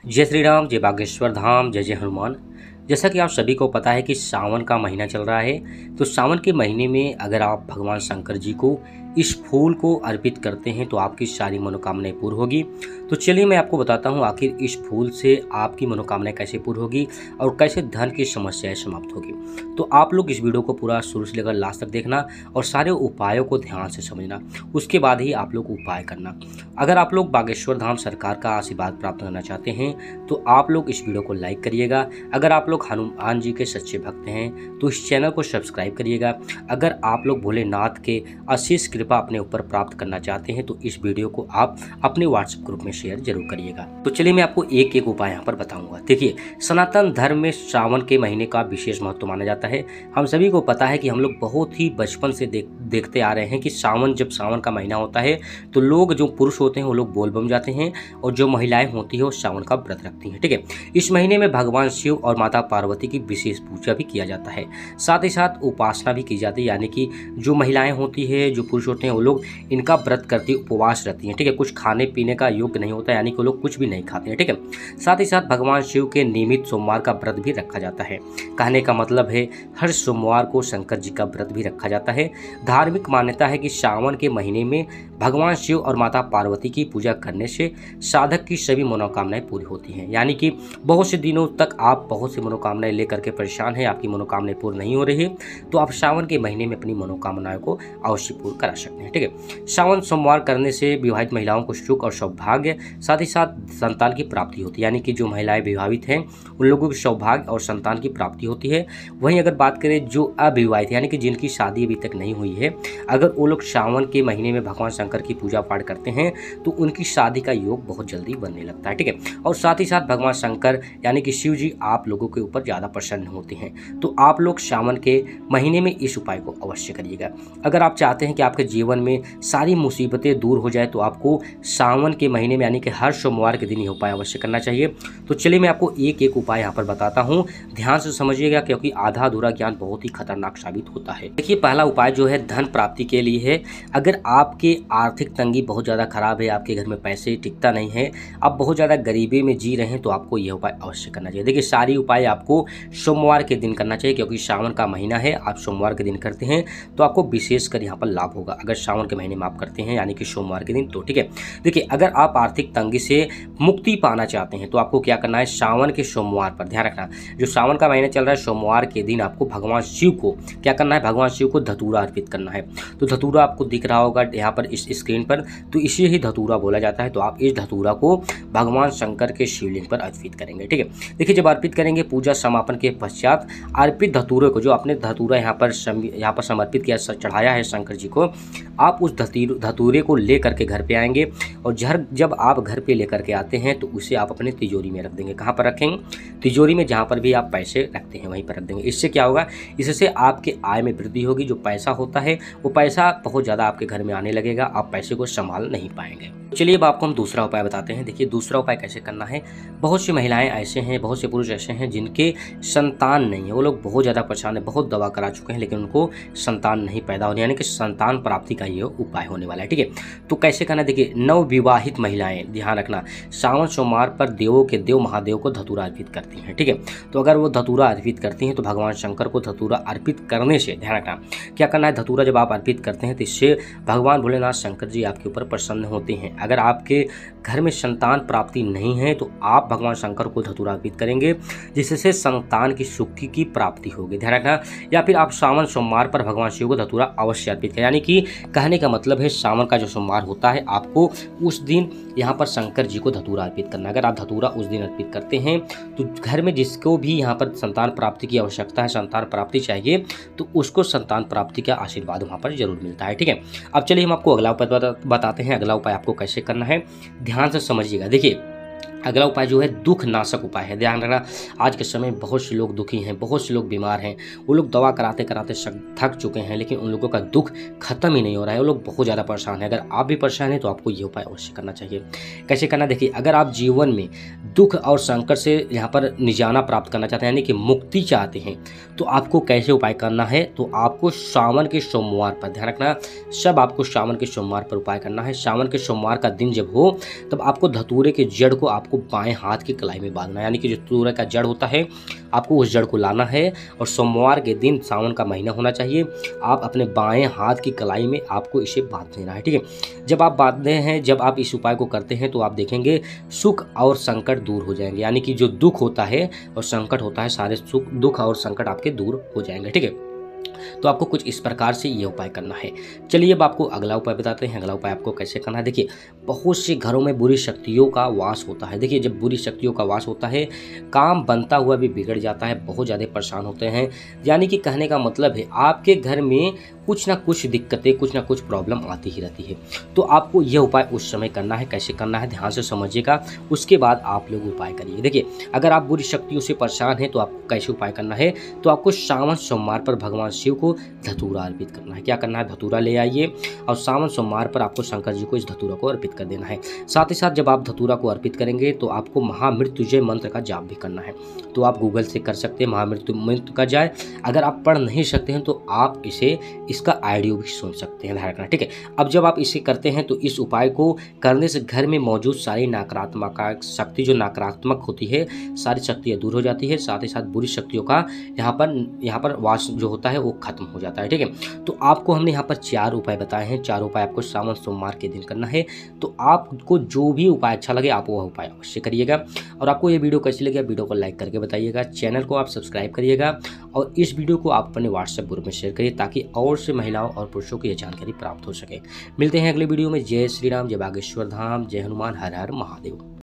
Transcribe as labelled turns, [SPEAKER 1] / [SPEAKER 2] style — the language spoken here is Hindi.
[SPEAKER 1] जय श्री राम, जय बागेश्वर धाम, जय जय हनुमान। जैसा कि आप सभी को पता है कि सावन का महीना चल रहा है, तो सावन के महीने में अगर आप भगवान शंकर जी को इस फूल को अर्पित करते हैं तो आपकी सारी मनोकामनाएं पूर्ण होगी। तो चलिए मैं आपको बताता हूं आखिर इस फूल से आपकी मनोकामनाएं कैसे पूर्ण होगी और कैसे धन की समस्याएं समाप्त होगी। तो आप लोग इस वीडियो को पूरा शुरू से लेकर लास्ट तक देखना और सारे उपायों को ध्यान से समझना, उसके बाद ही आप लोग उपाय करना। अगर आप लोग बागेश्वर धाम सरकार का आशीर्वाद प्राप्त करना चाहते हैं तो आप लोग इस वीडियो को लाइक करिएगा। अगर आप लोग हनुमान जी के सच्चे भक्त हैं तो इस चैनल को सब्सक्राइब करिएगा। अगर आप लोग भोलेनाथ के अशेष कृपा अपने ऊपर प्राप्त करना चाहते हैं तो इस वीडियो को आप अपने व्हाट्सएप ग्रुप में शेयर जरूर करिएगा। तो चलिए मैं आपको एक एक उपाय यहाँ पर बताऊंगा। देखिए, सनातन धर्म में सावन के महीने का विशेष महत्व माना जाता है। हम सभी को पता है कि हम लोग बहुत ही बचपन से देखते आ रहे हैं कि जब सावन का महीना होता है तो लोग जो पुरुष होते हैं वो लोग बोलबम जाते हैं और जो महिलाएं होती है वो सावन का व्रत रखती हैं। ठीक है, इस महीने में भगवान शिव और माता पार्वती की विशेष पूजा भी किया जाता है, साथ ही साथ उपासना भी की जाती है। यानी कि जो महिलाएं होती है, जो पुरुष होते हैं वो लोग इनका व्रत करती, उपवास रहती हैं। ठीक है, कुछ खाने पीने का योग्य नहीं होता, यानी कि वो लोग कुछ भी नहीं खाते हैं। ठीक है, साथ ही साथ भगवान शिव के नियमित सोमवार का व्रत भी रखा जाता है। कहने का मतलब है हर सोमवार को शंकर जी का व्रत भी रखा जाता है। धार्मिक मान्यता है कि सावन के महीने में भगवान शिव और माता पार्वती की पूजा करने से साधक की सभी मनोकामनाएं पूरी होती हैं। यानी कि बहुत से दिनों तक आप बहुत सी मनोकामनाएं लेकर के परेशान हैं, आपकी मनोकामनाएं पूर्ण नहीं हो रही है, तो आप सावन के महीने में अपनी मनोकामनाओं को अवश्य पूर्ण करा सकते हैं। ठीक है, सावन सोमवार करने से विवाहित महिलाओं को सुख और सौभाग्य, साथ ही साथ संतान की प्राप्ति होती है। यानी कि जो महिलाएं विवाहित हैं उन लोगों को सौभाग्य और संतान की प्राप्ति होती है। वहीं अगर बात करें जो अविवाहित यानी कि जिनकी शादी अभी तक नहीं हुई है, अगर वो लोग सावन के महीने में भगवान शंकर की पूजा पाठ करते हैं तो उनकी शादी का योग बहुत जल्दी बनने लगता है। ठीक है, और साथ ही साथ भगवान शंकर यानी कि शिव जी आप लोगों के ऊपर ज़्यादा प्रसन्न होते हैं। तो आप लोग सावन के महीने में इस उपाय को अवश्य करिएगा। अगर आप चाहते हैं कि आपके जीवन में सारी मुसीबतें दूर हो जाए तो आपको सावन के महीने में यानी कि हर सोमवार के दिन ये उपाय अवश्य करना चाहिए। तो चलिए मैं आपको एक एक उपाय यहाँ पर बताता हूँ, ध्यान से समझिएगा क्योंकि आधा अधूरा ज्ञान बहुत ही खतरनाक साबित होता है। देखिए, पहला उपाय जो है धन प्राप्ति के लिए है। अगर आपके आर्थिक तंगी बहुत ज़्यादा खराब है, आपके घर में पैसे टिकता नहीं है, आप बहुत ज़्यादा गरीबी में जी रहे हैं, तो आपको यह उपाय अवश्य करना चाहिए। देखिए, सारी उपाय आपको सोमवार के दिन करना चाहिए क्योंकि सावन का महीना है। आप सोमवार के दिन करते हैं तो आपको विशेषकर यहाँ पर लाभ होगा अगर सावन के महीने में आप करते हैं यानी कि सोमवार के दिन। तो ठीक है, देखिए, अगर आप आर्थिक तंगी से मुक्ति पाना चाहते हैं तो आपको क्या करना है, सावन के सोमवार पर ध्यान रखना, जो सावन का महीना चल रहा है सोमवार के दिन आपको भगवान शिव को क्या करना है, भगवान शिव को धतूरा अर्पित करना है। तो धतूरा आपको दिख रहा होगा यहाँ पर इस स्क्रीन पर, तो इसे ही धतूरा बोला जाता है। तो आप इस धतूरा को भगवान शंकर के शिवलिंग पर अर्पित करेंगे। ठीक है, देखिए, जब अर्पित करेंगे पूजा समापन के पश्चात अर्पित धतूरे को, जो आपने धतूरा यहाँ पर समर्पित किया, चढ़ाया है शंकर जी को, आप उस धतूरे को लेकर के घर पे आएंगे और जब आप घर पे लेकर के आते हैं तो उसे आप अपने तिजोरी में रख देंगे। कहाँ पर रखेंगे, तिजोरी में, जहाँ पर भी आप पैसे रखते हैं वहीं पर रख देंगे। इससे क्या होगा, इससे आपके आय में वृद्धि होगी। जो पैसा होता है वो पैसा बहुत ज़्यादा आपके घर में आने लगेगा, आप पैसे को संभाल नहीं पाएंगे। चलिए अब आपको हम दूसरा उपाय बताते हैं। देखिए, दूसरा उपाय कैसे करना है। बहुत सी महिलाएं ऐसे हैं, बहुत से पुरुष ऐसे हैं जिनके संतान नहीं है, वो लोग बहुत ज़्यादा परेशान है, बहुत दवा करा चुके हैं लेकिन उनको संतान नहीं पैदा होने, यानी कि संतान प्राप्ति का ये उपाय होने वाला है। ठीक है, तो कैसे करना, देखिए, नवविवाहित महिलाएं ध्यान रखना, सावन सोमवार पर देवों के देव महादेव को धतूरा अर्पित करती हैं। ठीक है, तो अगर वो धतूरा अर्पित करती हैं तो भगवान शंकर को धतूरा अर्पित करने से ध्यान रखना क्या करना है, धतूरा जब आप अर्पित करते हैं तो इससे भगवान भोलेनाथ शंकर जी आपके ऊपर प्रसन्न होते हैं। अगर आपके घर में संतान प्राप्ति नहीं है तो आप भगवान शंकर को धतूरा अर्पित करेंगे जिससे संतान की सुख की प्राप्ति होगी, ध्यान रखना। या फिर आप सावन सोमवार पर भगवान शिव को धतूरा अवश्य अर्पित करें। यानी कि कहने का मतलब है सावन का जो सोमवार होता है आपको उस दिन यहाँ पर शंकर जी को धतूरा अर्पित करना। अगर आप धतूरा उस दिन अर्पित करते हैं तो घर में जिसको भी यहाँ पर संतान प्राप्ति की आवश्यकता है, संतान प्राप्ति चाहिए, तो उसको संतान प्राप्ति का आशीर्वाद वहाँ पर जरूर मिलता है। ठीक है, अब चलिए हम आपको अगला उपाय बताते हैं। अगला उपाय आपको कैसे करना है, ध्यान से समझिएगा। देखिए, अगला उपाय जो है दुख नाशक उपाय है। ध्यान रखना, आज के समय बहुत से लोग दुखी हैं, बहुत से लोग बीमार हैं, वो लोग दवा कराते कराते थक चुके हैं लेकिन उन लोगों का दुख खत्म ही नहीं हो रहा है, वो लोग बहुत ज़्यादा परेशान हैं। अगर आप भी परेशान हैं तो आपको ये उपाय अवश्य करना चाहिए। कैसे करना, देखिए, अगर आप जीवन में दुख और संकट से यहाँ पर निजाना प्राप्त करना चाहते हैं यानी कि मुक्ति चाहते हैं तो आपको कैसे उपाय करना है, तो आपको सावन के सोमवार पर ध्यान रखना, सब आपको सावन के सोमवार पर उपाय करना है। सावन के सोमवार का दिन जब हो तब आपको धतूरे के जड़ को आप आपको बाएं हाथ की कलाई में बांधना है, यानी कि जो धतूरा का जड़ होता है आपको उस जड़ को लाना है और सोमवार के दिन, सावन का महीना होना चाहिए, आप अपने बाएं हाथ की कलाई में आपको इसे बांध देना है। ठीक है, जब आप बांधते हैं, जब आप इस उपाय को करते हैं तो आप देखेंगे सुख और संकट दूर हो जाएंगे, यानी कि जो दुख होता है और संकट होता है, सारे सुख दुख और संकट आपके दूर हो जाएंगे। ठीक है, तो आपको कुछ इस प्रकार से ये उपाय करना है। चलिए अब आपको अगला उपाय बताते हैं। अगला उपाय आपको कैसे करना है, देखिए बहुत से घरों में बुरी शक्तियों का वास होता है। देखिए जब बुरी शक्तियों का वास होता है, काम बनता हुआ भी बिगड़ जाता है, बहुत ज़्यादा परेशान होते हैं, यानी कि कहने का मतलब है आपके घर में कुछ ना कुछ दिक्कतें, कुछ ना कुछ प्रॉब्लम आती ही रहती है। तो आपको यह उपाय उस समय करना है। कैसे करना है ध्यान से समझिएगा, उसके बाद आप लोग उपाय करिए। देखिए अगर आप बुरी शक्तियों से परेशान हैं तो आपको कैसे उपाय करना है, तो आपको सावन सोमवार पर भगवान शिव को धतूरा अर्पित करना है। क्या करना है, धतूरा ले आइए और सावन सोमवार पर आपको शंकर जी को इस धतूरा को अर्पित कर देना है। साथ ही साथ जब आप धतूरा को अर्पित करेंगे तो आपको महामृत्युंजय मंत्र का जाप भी करना है। तो आप गूगल से कर सकते हैं महामृत्यु मंत्र का जाप। अगर आप पढ़ नहीं सकते हैं तो आप इसका ऑडियो भी सुन सकते हैं, ध्यान रखना। ठीक है, अब जब आप इसे करते हैं तो इस उपाय को करने से घर में मौजूद सारी नकारात्मक शक्ति, जो नकारात्मक होती है, सारी शक्तियाँ दूर हो जाती है। साथ ही साथ बुरी शक्तियों का यहाँ पर वास जो होता है वो खत्म हो जाता है। ठीक है, तो आपको हमने यहाँ पर 4 उपाय बताए हैं। 4 उपाय आपको सावन सोमवार के दिन करना है। तो आपको जो भी उपाय अच्छा लगे आप वह उपाय अवश्य करिएगा। और आपको ये वीडियो कैसी लगी, वीडियो को लाइक करके बताइएगा, चैनल को आप सब्सक्राइब करिएगा और इस वीडियो को आप अपने व्हाट्सएप ग्रुप में शेयर करिए ताकि और से महिलाओं और पुरुषों को यह जानकारी प्राप्त हो सके। मिलते हैं अगले वीडियो में। जय श्री राम, जय बागेश्वर धाम, जय हनुमान, हर हर महादेव।